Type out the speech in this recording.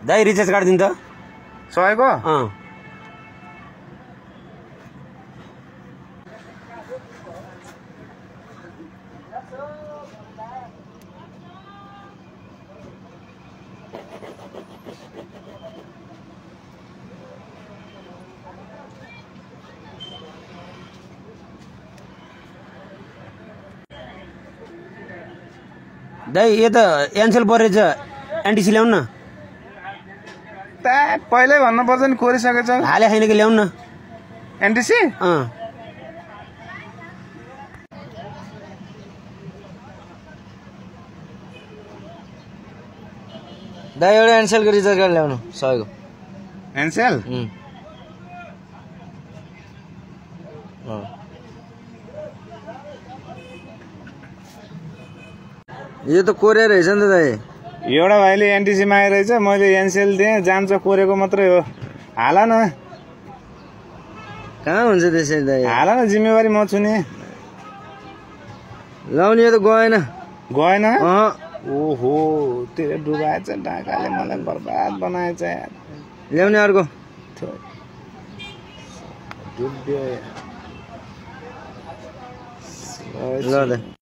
दाइ रिचार्ज काटिदिनु त 100 को दाइ यो त एनसेल परेछ एनटिसी ल्याउन न पहिल्यै भन्नुपर्छ नि कोरिसकेछ हाले छैन कि ल्याउन न एनटिसी दाइ एउटा एनसेलको रिचार्ज कार्ड ल्याउनु 100 को एनसेल यो त कोरिया रहेछ नि त दाइ एउटा भाइले एनटिसी मागे रहेछ मैले एनसेल दिएँ जान्छ कोरेको मात्रै हो हाल न कहाँ हुन्छ त्यसरी दाइ हाल न जिम्मेवारी म छु नि लाउने यो त गएन अँ ओहो तेरो डुबाएछ ढाकाले मलाई बर्बाद बनाएछ यार ल्याउने अर्को डुब्यो ल दाइ